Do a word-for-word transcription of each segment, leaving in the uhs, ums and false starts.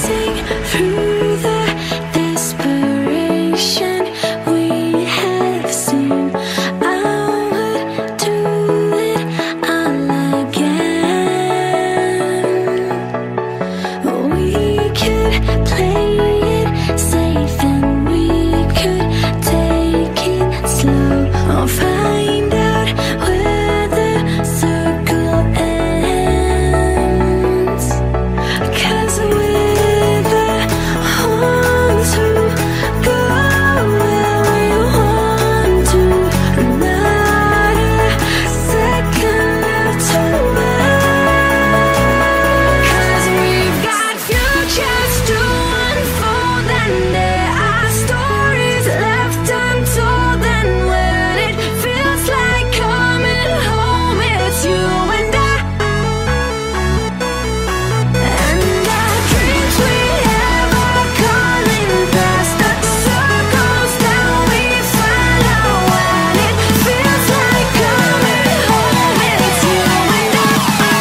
sing through the desperation we have seen. I would do it all again. We could play it safe and we could take it slow. I'll find out where the circle ends. 'Cause we're the ones who go where we want to, not a second left to wait. 'Cause we've got futures to unfold, and there are stories left untold. And when it feels like coming home, it's you and I. And our dreams we have are calling past the circles down. We find out when it feels like coming home, it's you and I.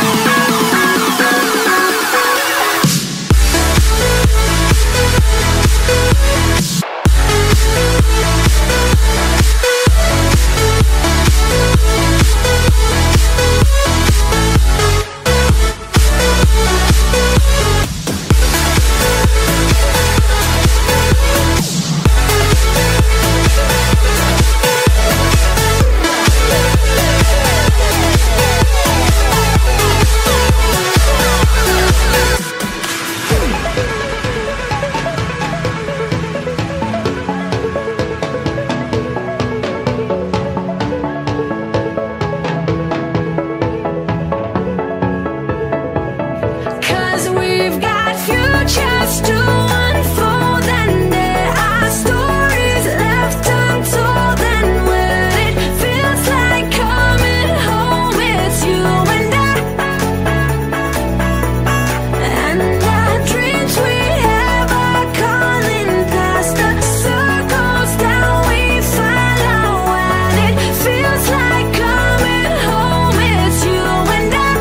Cause we've got futures to unfold, and there are stories left untold. And when it feels like coming home, it's you and I. And our dreams we have are calling past the circles down. We find out when it feels like coming home, it's you and I.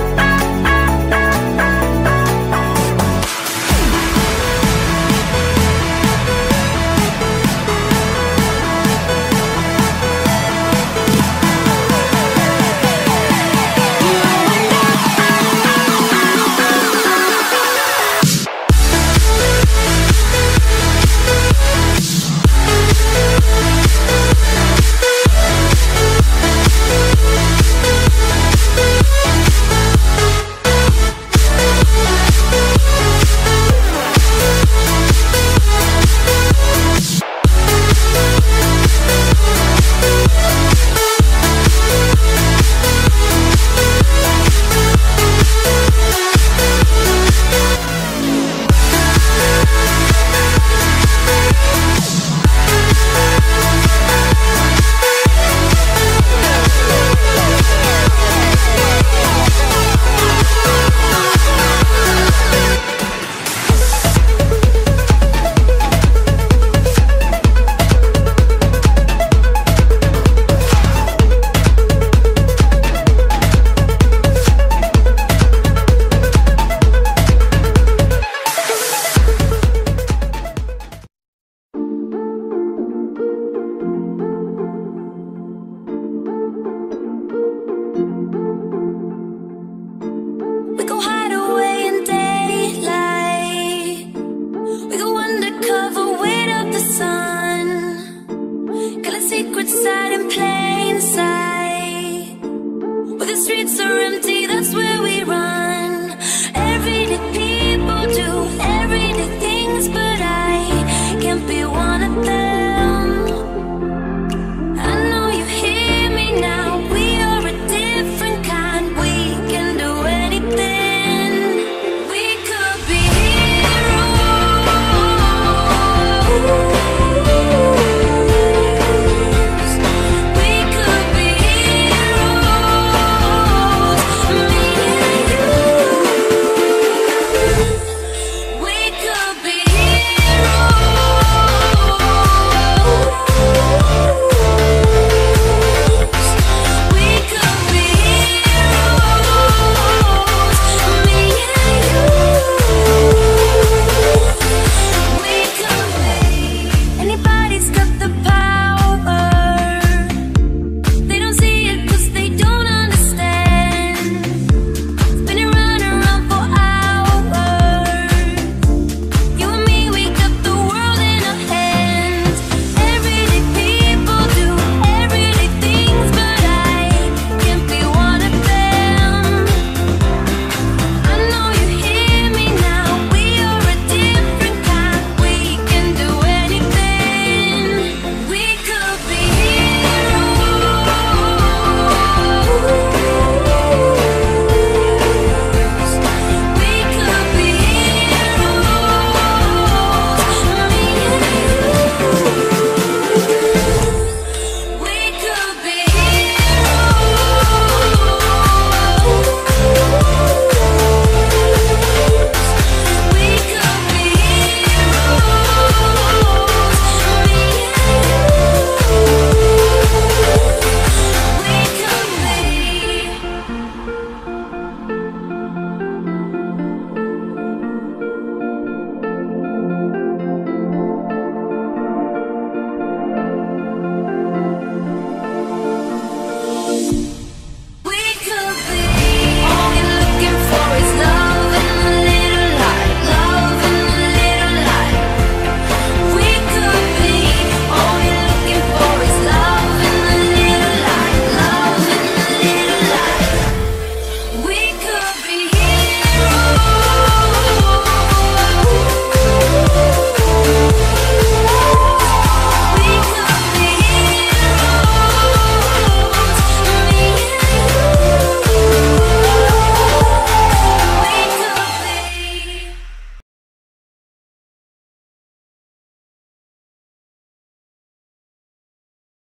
We go hide away in daylight. We go undercover, wait up the sun. Got a secret side in plain sight, where the streets are empty